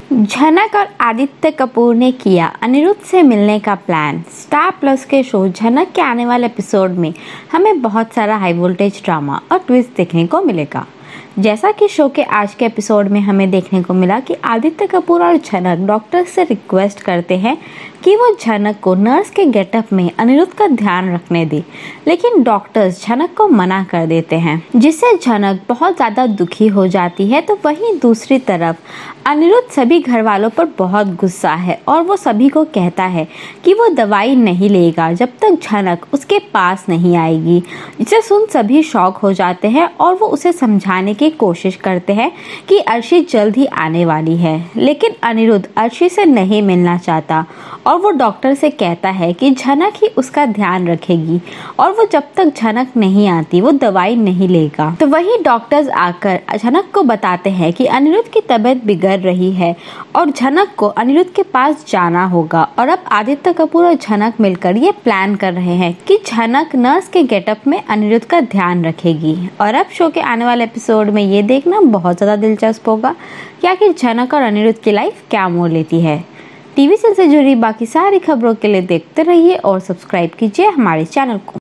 झनक और आदित्य कपूर ने किया अनिरुद्ध से मिलने का प्लान। स्टार प्लस के शो झनक के आने वाले एपिसोड में हमें बहुत सारा हाई वोल्टेज ड्रामा और ट्विस्ट देखने को मिलेगा। जैसा कि शो के आज के एपिसोड में हमें देखने को मिला कि आदित्य कपूर और झनक डॉक्टर से रिक्वेस्ट करते हैं कि वो झनक को नर्स के गेटअप में अनिरुद्ध का ध्यान रखने दे, लेकिन डॉक्टर्स झनक को मना कर देते हैं, जिससे झनक बहुत ज़्यादा दुखी हो जाती है। तो वहीं दूसरी तरफ अनिरुद्ध सभी घर वालों पर बहुत गुस्सा है और वो सभी को कहता है कि वो दवाई नहीं लेगा जब तक झनक उसके पास नहीं आएगी। इसे सुन सभी शॉक हो जाते हैं और वो उसे समझाने की कोशिश करते हैं कि अर्शी जल्द ही आने वाली है, लेकिन अनिरुद्ध अर्शी से नहीं मिलना चाहता और वो डॉक्टर से कहता है कि झनक ही उसका ध्यान रखेगी और वो जब तक झनक नहीं आती वो दवाई नहीं लेगा। तो वही डॉक्टर्स आकर झनक को बताते हैं कि अनिरुद्ध की तबीयत बिगड़ रही है और झनक को अनिरुद्ध के पास जाना होगा। और अब आदित्य कपूर और झनक मिलकर ये प्लान कर रहे हैं कि झनक नर्स के गेटअप में अनिरुद्ध का ध्यान रखेगी। और अब शो के आने वाले एपिसोड में ये देखना बहुत ज़्यादा दिलचस्प होगा कि आखिर झनक और अनिरुद्ध की लाइफ क्या मोड़ लेती है। टीवी से जुड़ी बाकी सारी खबरों के लिए देखते रहिए और सब्सक्राइब कीजिए हमारे चैनल को।